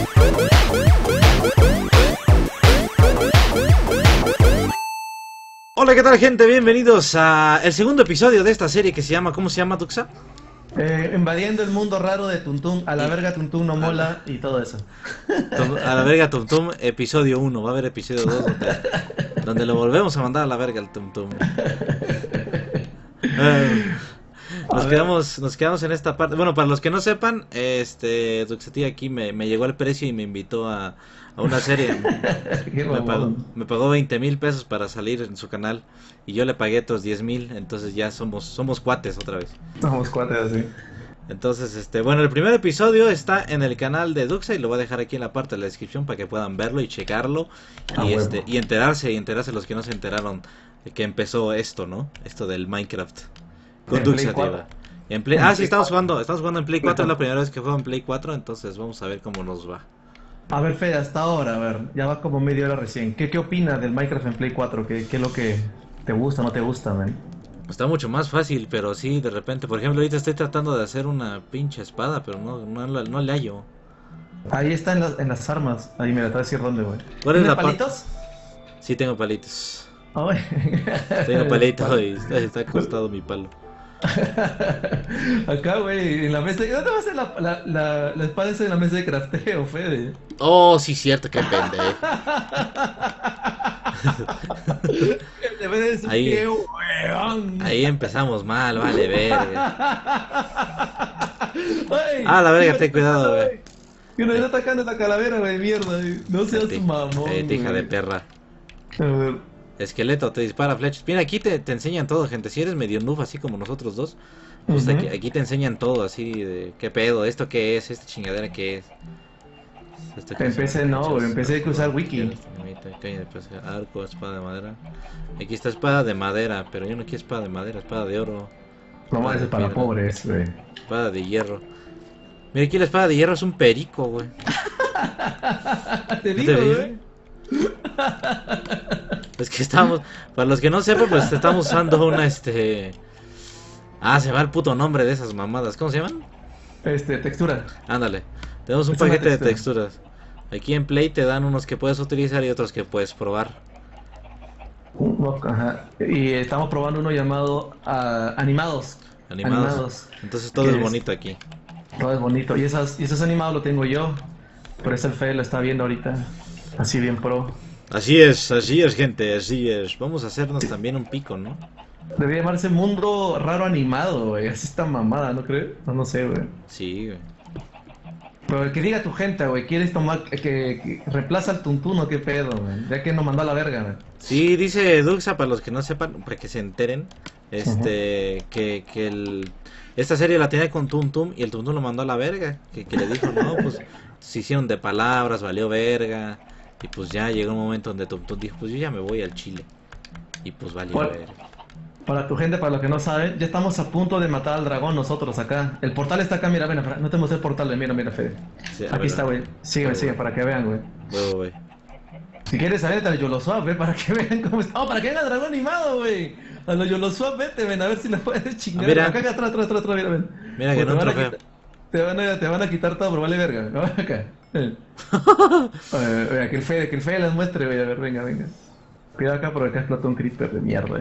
Hola, ¿qué tal, gente? Bienvenidos a el segundo episodio de esta serie que se llama... ¿Cómo se llama, Tuxa? Invadiendo el mundo raro de Tuntum, a la verga Tuntum no mola y todo eso. A la verga Tum Tum, episodio 1. Va a haber episodio 2 donde lo volvemos a mandar a la verga al Tum Tum. Nos quedamos en esta parte. Bueno, para los que no sepan, Tuxati aquí me llegó el precio y me invitó a una serie. Me pagó 20,000 pesos para salir en su canal y yo le pagué otros 10,000, entonces ya somos cuates otra vez. Somos cuates así. Entonces, bueno, el primer episodio está en el canal de Duxa y lo voy a dejar aquí en la parte de la descripción para que puedan verlo y checarlo y enterarse los que no se enteraron de que empezó esto, ¿no? Esto del Minecraft con Duxa, tío. Sí, estamos jugando en Play 4, es la primera vez que juego en Play 4, entonces vamos a ver cómo nos va. A ver, Fede, hasta ahora, a ver, ya va como media hora recién. ¿Qué opinas del Minecraft en Play 4? ¿Qué es lo que te gusta o no te gusta, man? Está mucho más fácil, pero sí, de repente, por ejemplo, ahorita estoy tratando de hacer una pinche espada, pero no le hallo. Ahí está en las armas. Ahí, mira, te voy a decir dónde, güey. ¿Tienes palitos? Sí, tengo palitos. Ay. Tengo palitos y está acostado mi palo. Acá, güey, en la mesa. ¿Dónde va a ser la espada esa en la mesa de crafteo, Fede? Oh, sí, cierto, qué pendejo. Ahí empezamos mal, vale, verga. La verga, ten cuidado, güey. Que nos está atacando esta calavera, güey, mierda. No seas mamón. Hija de perra. A ver. Esqueleto, te dispara flechas. Mira, aquí te enseñan todo, gente. Si eres medio noob, así como nosotros dos, pues aquí te enseñan todo, así de qué pedo, esto qué es, esta chingadera qué es. Empecé hay que usar wiki. Arco, espada de madera. Aquí está espada de madera, pero yo no quiero espada de madera, espada de oro. No, ese es para pobres, güey. Espada de hierro. Mira, aquí la espada de hierro es un perico, güey. Te digo, güey. Es que estamos, para los que no sepan, pues estamos usando una se va el puto nombre de esas mamadas. ¿Cómo se llaman? Textura. Ándale. Tenemos un paquete de texturas. Aquí en Play te dan unos que puedes utilizar y otros que puedes probar. Ajá. Y estamos probando uno llamado animados. Entonces todo es bonito aquí. Todo es bonito. Y esos animados lo tengo yo. Por eso el Fede lo está viendo ahorita. Así bien pro. Así es, gente, así es. Vamos a hacernos también un pico, ¿no? Debería llamarse Mundo Raro Animado, güey. Así está mamada, ¿no crees? No sé, güey. Sí, güey. Pero que diga tu gente, güey. ¿Quieres tomar que reemplaza al Tuntún o qué pedo, güey? Ya que nos mandó a la verga, güey. Sí, dice Duxa, para los que no sepan, para que se enteren, esta serie la tenía con Tum Tum y el Tum Tum lo mandó a la verga. Que le dijo, no, pues se hicieron de palabras, valió verga. Y pues ya llegó un momento donde Tum Tum dijo, pues yo ya me voy al Chile. Y pues valió verga. Para tu gente, para los que no saben, ya estamos a punto de matar al dragón nosotros acá. El portal está acá, mira, ven, no tenemos el portal, mira, Fede. Sí, aquí está, güey. Sígueme, para que vean, güey. Si quieres saber, a Yolo Swap, para que vean cómo está. Oh, para que vean al dragón animado, güey. A los Yolo Swap, vete, ven, a ver si le puedes chingar. Mira. Acá atrás, mira, ven. Mira que no trofeo. Te van a quitar todo, pero vale verga. ¿No? Acá. Que el Fede les muestre, güey. A ver, venga. Cuidado acá porque acá explotó un creeper de mierda,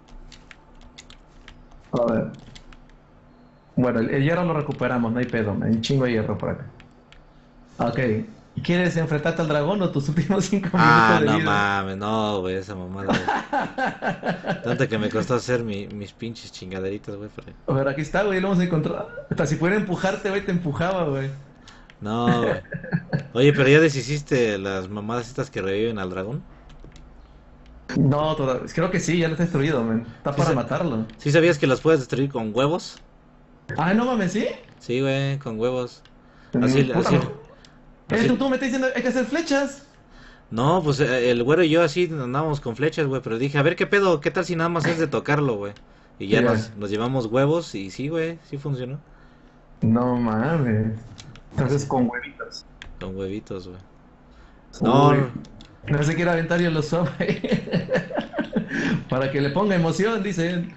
A ver. Bueno, el hierro lo recuperamos, no hay pedo, hay un chingo de hierro por acá. Ok. ¿Quieres enfrentarte al dragón o tus últimos 5 minutos de vida? No mames, no, güey, esa mamada, güey. Tanto que me costó hacer mis pinches chingaderitas, güey. A ver, aquí está, güey, lo hemos encontrado. Hasta si pudiera empujarte, güey, te empujaba, güey. No, güey. Oye, pero ya deshiciste las mamadas estas que reviven al dragón. No, creo que sí, ya lo has destruido, man. Está para matarlo. ¿Sí sabías que las puedes destruir con huevos? Ah, no mames, ¿sí? Sí, güey, con huevos. Así. Tú me estás diciendo hay que hacer flechas. No, pues el güero y yo así andábamos con flechas, güey, pero dije, a ver qué pedo, qué tal si nada más es de tocarlo, güey. Y ya nos llevamos huevos y sí, güey, sí funcionó. No mames. Entonces con huevitos. Con huevitos, güey. No se quiere aventar yo los suave. Para que le ponga emoción, dice él.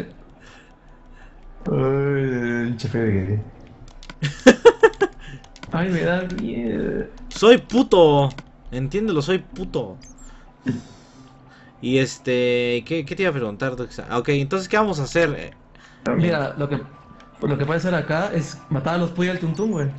Ay, chefe de Ay, me da miedo. Soy puto. Entiéndelo, soy puto. Y ¿qué te iba a preguntar, Doxa? Ok, entonces, ¿qué vamos a hacer? Mira, lo que puede hacer acá es matar a los pollos del tuntún, güey.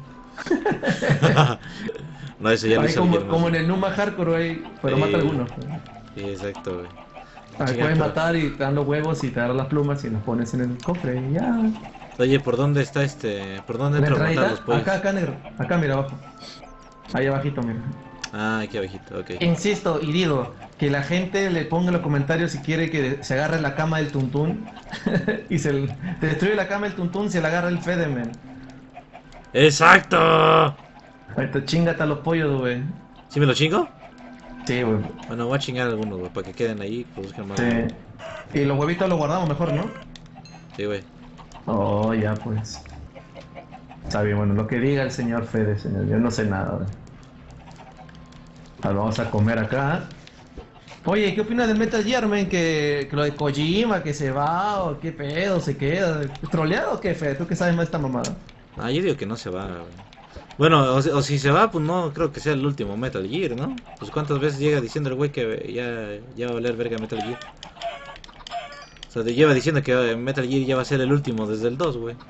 No, eso ya lo Ahí hizo como en el Numa Hardcore, güey, pero mata a algunos. Sí, exacto, güey. Ahí puedes matar y te dan los huevos y te dan las plumas y los pones en el cofre y ya. Oye, ¿por dónde está ¿por dónde entro a matar los pollos? Acá, negro. Acá, mira, abajo. Ahí abajito, mira. Ah, aquí abajito, ok. Insisto y digo, que la gente le ponga en los comentarios si quiere que se agarre la cama del tuntún y te destruye la cama del tuntún, se la agarra el Fede, man. ¡Exacto! Ahorita chingate a los pollos, güey. ¿Sí me lo chingo? Sí, güey. Bueno, voy a chingar algunos, güey, para que queden ahí, produzcan más. Sí. Y los huevitos los guardamos mejor, ¿no? Sí, güey. Oh, ya pues. Está bien, bueno, lo que diga el señor Fede, señor. Yo no sé nada, güey. Vamos a comer acá. Oye, ¿qué opinas del Metal Gear, man? Que lo de Kojima, que se va, o qué pedo, se queda. ¿Troleado o qué, Fede? ¿Tú qué sabes más de esta mamada? Ah, yo digo que no se va, güey. Bueno, o si se va, pues no creo que sea el último Metal Gear, ¿no? Pues cuántas veces llega diciendo el güey que ya va a valer verga Metal Gear. O sea, te lleva diciendo que Metal Gear ya va a ser el último desde el 2, güey.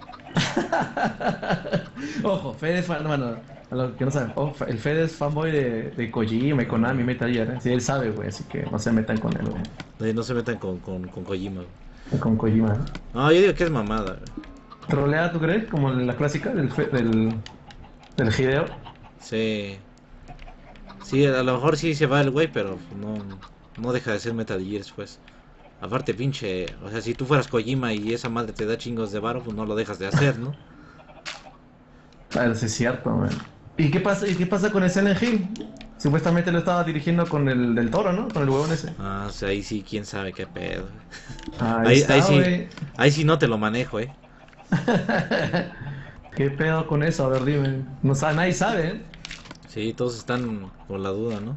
Ojo, Fede es fan, bueno, a los que no saben, el Fede es fanboy de Kojima y Konami, Metal Gear, ¿eh? Sí, él sabe, güey, así que no se metan con él, güey. No se metan con Kojima, güey. Con Kojima. No, yo digo que es mamada, güey. ¿Trolea, tú crees? Como la clásica del Hideo. Sí. Sí, a lo mejor sí se va el güey, pero no deja de ser Metal Gear, pues. Aparte, pinche, o sea, si tú fueras Kojima y esa madre te da chingos de varo, pues no lo dejas de hacer, ¿no? Eso sí es cierto, man. ¿Y qué pasa con el Silent Hill? Supuestamente lo estaba dirigiendo con el del Toro, ¿no? Con el huevón ese. Ah, o sea, ahí sí, quién sabe qué pedo. Ahí sí, ahí sí no te lo manejo, ¿eh? ¿Qué pedo con eso? A ver, dime. No sabe, nadie sabe, ¿eh? Sí, todos están con la duda, ¿no?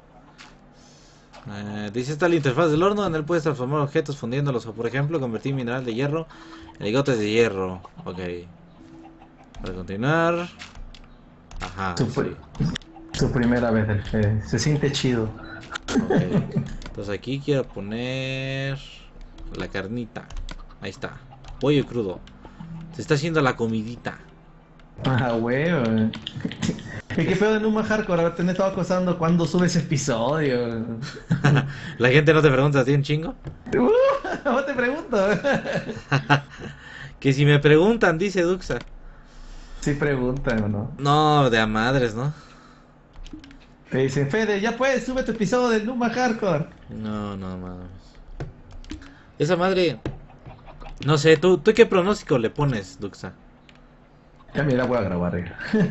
Dice, está la interfaz del horno, en él puedes transformar objetos fundiéndolos o, por ejemplo, convertir mineral de hierro en lingotes de hierro. Ok. Para continuar. Ajá. Su primera vez del Fede. Se siente chido. Okay. Entonces aquí quiero poner la carnita. Ahí está. Pollo crudo. Se está haciendo la comidita. Ah, huevo. ¿Y qué pedo de Numa Hardcore? A ver, te he estado acosando cuando sube ese episodio. ¿La gente no te pregunta a ti un chingo? No te pregunto. Que si me preguntan, dice Duxa. Sí preguntan, ¿o no? No, de a madres, ¿no? Te dicen, Fede, ya puedes, sube tu episodio del Numa Hardcore. No, mames. Esa madre... No sé, ¿tú qué pronóstico le pones, Duxa? Ya mira, voy a grabar.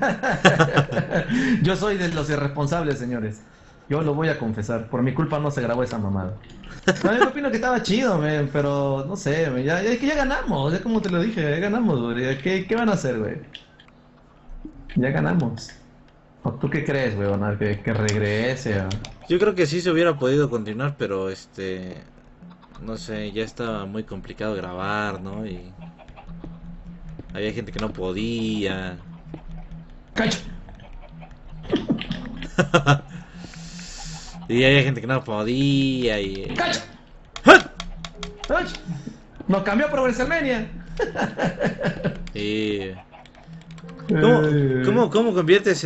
Yo soy de los irresponsables, señores. Yo lo voy a confesar. Por mi culpa no se grabó esa mamada. No, yo opino que estaba chido, man, pero no sé, man, ya ganamos. Ya como te lo dije, ya ganamos, güey. ¿Qué van a hacer, güey? Ya ganamos. ¿O tú qué crees, güey? ¿Que regrese? ¿O? Yo creo que sí se hubiera podido continuar, pero no sé, ya estaba muy complicado grabar, ¿no? Y había gente que no podía. ¡Cacho! Y había gente que no podía y... ¡Cacho! ¡Cacho! Nos cambió por WrestleMania. Sí. ¿Cómo conviertes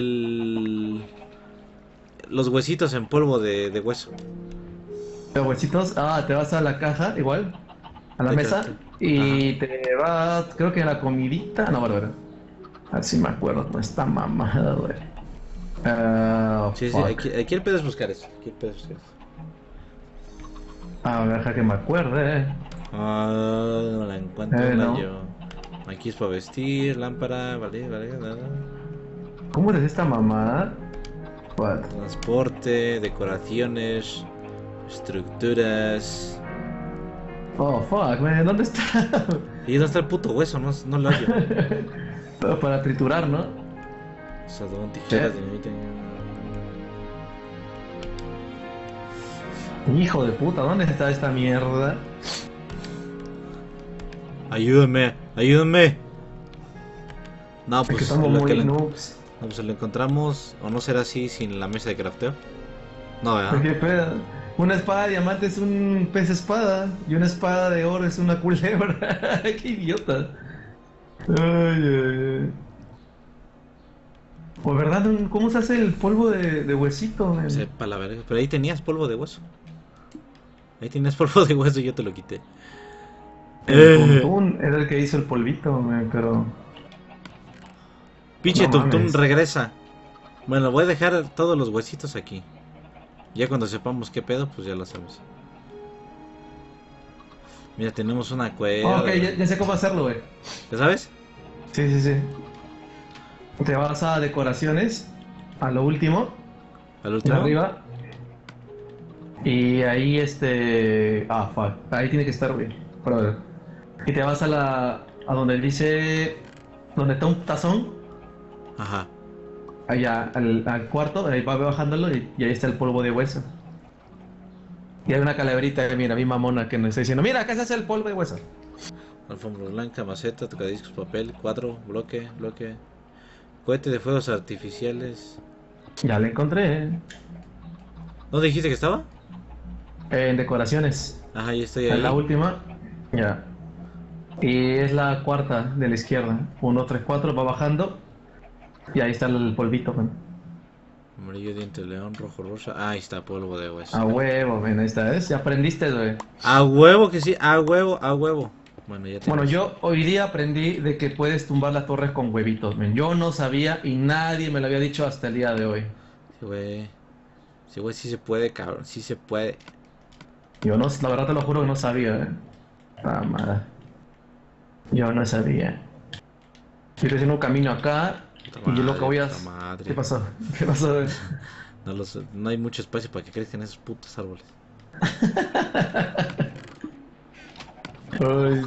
los huesitos en polvo de hueso? Los huesitos, te vas a la caja, igual, a la mesa, y te vas, creo que a la comidita, no, bárbaro. Así me acuerdo, no está mamada, güey. Sí, aquí el pedo es buscar eso. Deja que me acuerde. No la encuentro, no. yo. Aquí es para vestir, lámpara, vale, nada. ¿Cómo eres esta mamada? What? Transporte, decoraciones, estructuras. Oh, fuck, man, ¿dónde está? ¿Y dónde está el puto hueso? No lo hallo. Para triturar, ¿no? Sadón, tijeras, dinamita. Hijo de puta, ¿dónde está esta mierda? Ayúdame. No, pues es que estamos muy noobs. No, pues lo encontramos, o no será así sin la mesa de crafteo. No, ¿verdad? ¿Qué pedo? Una espada de diamante es un pez espada y una espada de oro es una culebra. ¡Qué idiota! Ay, ay, ay. Pues verdad, ¿cómo se hace el polvo de huesito? Sepa la verga. Pero ahí tenías polvo de hueso. Ahí tenías polvo de hueso y yo te lo quité. El Tuntún era el que hizo el polvito, pero... Pinche No Tuntún, mames. regresa. Bueno, voy a dejar todos los huesitos aquí. Ya cuando sepamos qué pedo, pues ya lo sabemos. Mira, tenemos una cueva. Ok, ya sé cómo hacerlo, güey. ¿Ya sabes? Sí, sí, sí. Te vas a decoraciones, a lo último, Al de último. arriba. Y ahí fuck. Ahí tiene que estar, güey. Para ver. Y te vas a donde dice... Donde está un tazón. Ajá. Allá, al cuarto, ahí va bajándolo y ahí está el polvo de hueso. Y hay una calaverita, mira, mi mamona que nos está diciendo, mira, acá se hace el polvo de hueso. Alfombra blanca, maceta, tocadiscos, papel, cuadro, bloque. Cohete de fuegos artificiales. Ya la encontré, ¿Dónde dijiste que estaba? en decoraciones. Ajá, ya estoy En la ahí. última, ya. Y es la cuarta de la izquierda. 1, 3, 4, va bajando. Y ahí está el polvito, man. Amarillo, diente de león, rojo, rosa. Ah, ahí está, polvo de hueso. A huevo, man, ahí está, ¿ves? Ya aprendiste, güey. A huevo que sí, a huevo, a huevo. Bueno, ya Bueno, tenemos. yo hoy día aprendí de que puedes tumbar las torres con huevitos, man. Yo no sabía y nadie me lo había dicho hasta el día de hoy. Sí, güey. Sí, güey, sí se puede, cabrón. Sí se puede. Yo no, la verdad te lo juro que no sabía, Ah, madre. Yo no sabía. Yo estoy haciendo un camino acá Puta y yo lo que madre, voy a... puta madre. ¿Qué pasó? ¿Qué pasó? No hay mucho espacio para que crezcan esos putos árboles. Ay.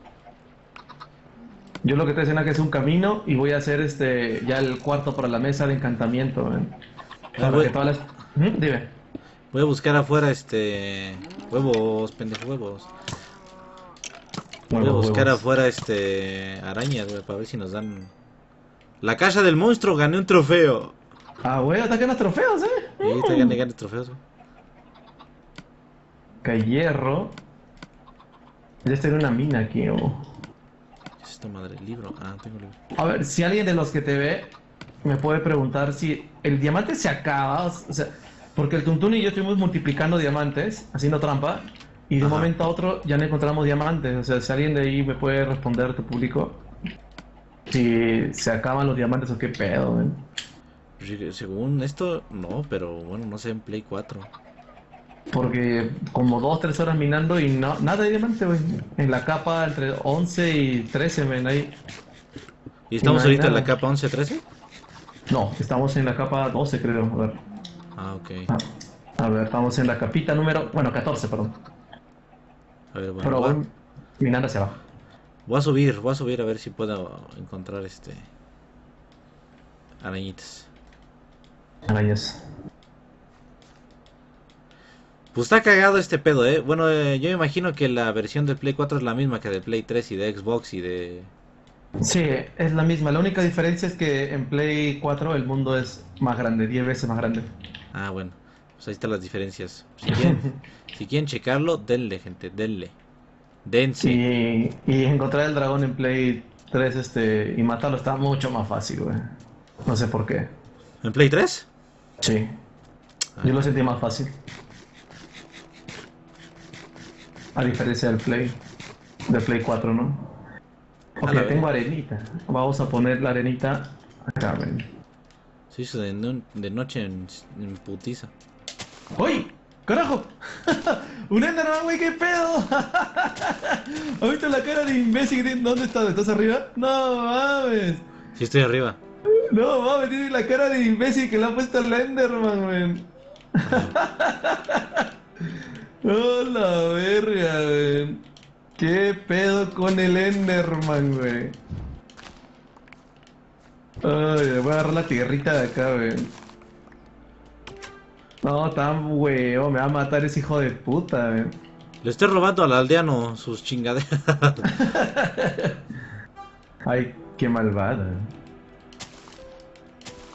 Yo lo que estoy haciendo aquí es un camino y voy a hacer ya el cuarto para la mesa de encantamiento, man. Para Voy, que todas las... Dime. voy a buscar afuera huevos, pendejo, huevos. Voy a Huevos, buscar huevos. afuera arañas, güey, para ver si nos dan. La casa del monstruo, gané un trofeo. Ah, güey, atacan los trofeos, Y ahorita gané trofeos, güey. Que hierro. Ya estoy en una mina aquí, oh. ¿Qué es esta madre? Libro. Ah, tengo libro. A ver, si alguien de los que te ve me puede preguntar si el diamante se acaba, o sea, porque el Tuntún y yo estuvimos multiplicando diamantes, haciendo trampa, y de un Ajá. momento a otro ya no encontramos diamantes. O sea, si alguien de ahí me puede responder, tu público, si se acaban los diamantes o qué pedo, man. Según esto, no, pero bueno, no sé, en Play 4. Porque como 2, 3 horas minando y no, nada de diamante, güey. En la capa entre 11 y 13, men, ahí. ¿Y Y no estamos hay ahorita en la nada. capa 11-13? No, estamos en la capa 12, creo. A ver. Ah, ok. A ver, estamos en la capita número... Bueno, 14, perdón. A ver, bueno, Pero voy minando hacia abajo. voy a subir a ver si puedo encontrar arañitas. Arañas. Pues está cagado este pedo, eh. Bueno, yo me imagino que la versión del Play 4 es la misma que de Play 3 y de Xbox y de... Sí, es la misma. La única diferencia es que en Play 4 el mundo es más grande, 10 veces más grande. Ah, bueno. Pues ahí están las diferencias. Si quieren checarlo, denle, gente, denle. Dense. Y encontrar el dragón en Play 3 y matarlo está mucho más fácil, güey. No sé por qué. ¿En Play 3? Sí, yo lo sentí más fácil. A diferencia del Play 4, ¿no? Ok, A la tengo vez. arenita. Vamos a poner la arenita acá, ven. Se hizo de noche en putiza. ¡Uy! ¡Carajo! ¡Un Enderman, güey! ¿Qué pedo? ¿Has visto la cara de imbécil? ¿Dónde estás? ¿Estás arriba? ¡No mames! Sí, estoy arriba. No mames, tiene la cara de imbécil que le ha puesto el Enderman, güey. ¡Oh, la verga, güey! ¿Qué pedo con el Enderman, güey? Ay, voy a agarrar la tierrita de acá, güey. No, tan huevo, me va a matar ese hijo de puta, güey. Le estoy robando al aldeano sus chingaderas. Ay, qué malvada.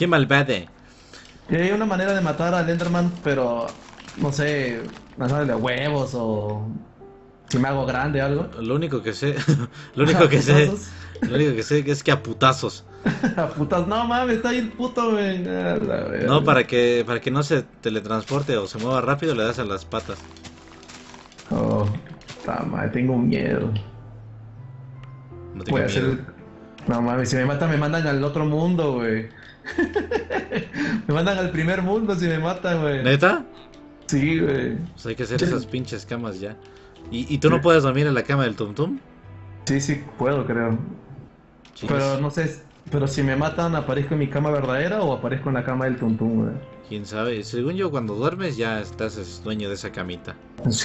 Qué malvade. Y hay una manera de matar al Enderman, pero no sé, lanzarle huevos o si me hago grande o algo. Lo único que sé, lo único que sé, lo único que sé es que a putazos. A putas, no mames, está ahí el puto, güey. No, para que no se teletransporte o se mueva rápido, le das a las patas. Oh, madre, tengo miedo. No tengo miedo. No mames, si me matan, me mandan al otro mundo, güey. Me mandan al primer mundo si me matan, güey. ¿Neta? Sí, güey. Pues hay que hacer esas pinches camas ya. ¿Y tú no puedes dormir en la cama del Tum Tum? Sí, sí, puedo, creo. Sí, pero no sé, pero si me matan, ¿aparezco en mi cama verdadera o aparezco en la cama del Tum Tum, güey? Quién sabe, según yo cuando duermes ya estás dueño de esa camita. ¿Sí?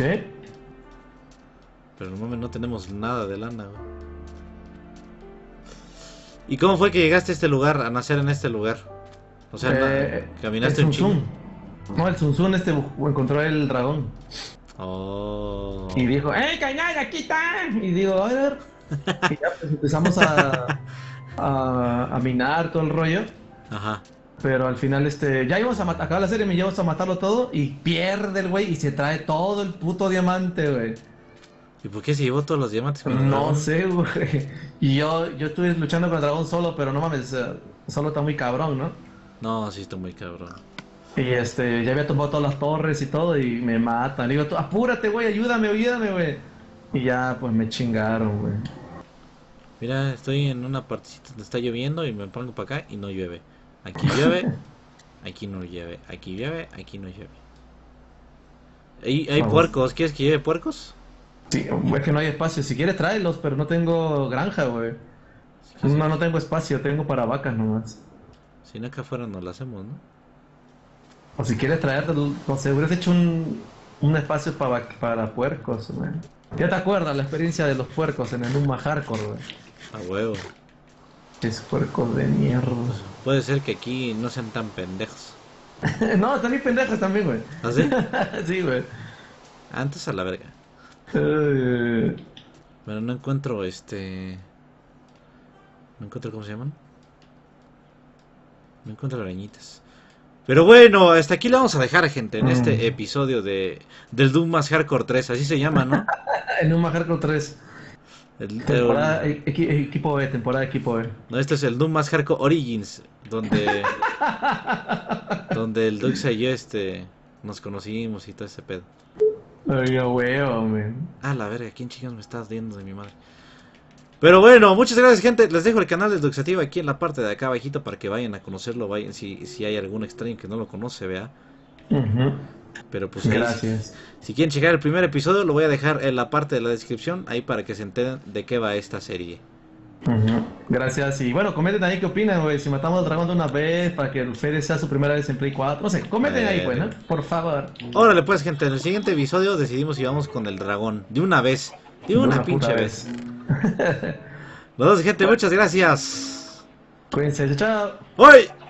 Pero no, no tenemos nada de lana, güey. ¿Y cómo fue que llegaste a este lugar, a nacer en este lugar? O sea, caminaste un chingo. No, el Zunzun encontró el dragón. Oh. Y dijo, carnal, aquí está. Y digo, a ver. Y ya pues empezamos a minar todo el rollo. Ajá. Pero al final, ya íbamos a acabar la serie, me llevamos a matarlo todo. Y pierde el güey y se trae todo el puto diamante, güey. ¿Y por qué se llevó todos los diamantes? No sé, güey. Y yo estuve luchando con el dragón solo, pero no mames, solo está muy cabrón, ¿no? No, sí está muy cabrón. Y ya había tomado todas las torres y todo y me matan. Le digo, apúrate, güey, ayúdame, güey. Y ya, pues me chingaron, güey. Mira, estoy en una partecita donde está lloviendo y me pongo para acá y no llueve. Aquí llueve, aquí no llueve. Aquí llueve, aquí no llueve. Hay puercos, ¿quieres que lleve puercos? Sí, es que no hay espacio. Si quieres tráelos, pero no tengo granja, güey. No tengo espacio, tengo para vacas nomás. Si no, acá afuera nos lo hacemos, ¿no? O si quieres traerte, no sé, hubieras hecho un espacio para puercos, güey. ¿Ya te acuerdas la experiencia de los puercos en el Numa Hardcore, güey? A huevo. Es puercos de mierda. Puede ser que aquí no sean tan pendejos. No, están bien pendejos también, güey. ¿Ah, sí? Sí, güey. Antes a la verga. Pero no encuentro no encuentro, ¿cómo se llaman? No encuentro arañitas. Pero bueno, hasta aquí lo vamos a dejar, gente, en este episodio del Doom Más Hardcore 3, así se llama, ¿no? El Doom Más Hardcore 3. Temporada equipo B, temporada equipo B. No, este es el Doom Más Hardcore Origins, donde el Duxa y yo nos conocimos y todo ese pedo. Ay, huevo, man. Ah, la verga, ¿quién chingados me estás viendo de mi madre? Pero bueno, muchas gracias, gente. Les dejo el canal del Duxativo aquí en la parte de acá abajito para que vayan a conocerlo. Vayan si hay algún extraño que no lo conoce, vea. Pero pues gracias. Si quieren checar el primer episodio, lo voy a dejar en la parte de la descripción, ahí para que se enteren de qué va esta serie. Gracias. Y bueno, comenten ahí qué opinan, güey. Si matamos al dragón de una vez para que el Fede sea su primera vez en Play 4. No sé, comenten ahí, pues, ¿no? Por favor. Órale, pues, gente. En el siguiente episodio decidimos si vamos con el dragón. De una vez. De una pinche vez. Los dos, gente. Muchas gracias. Cuídense. Chao. ¡Hoy!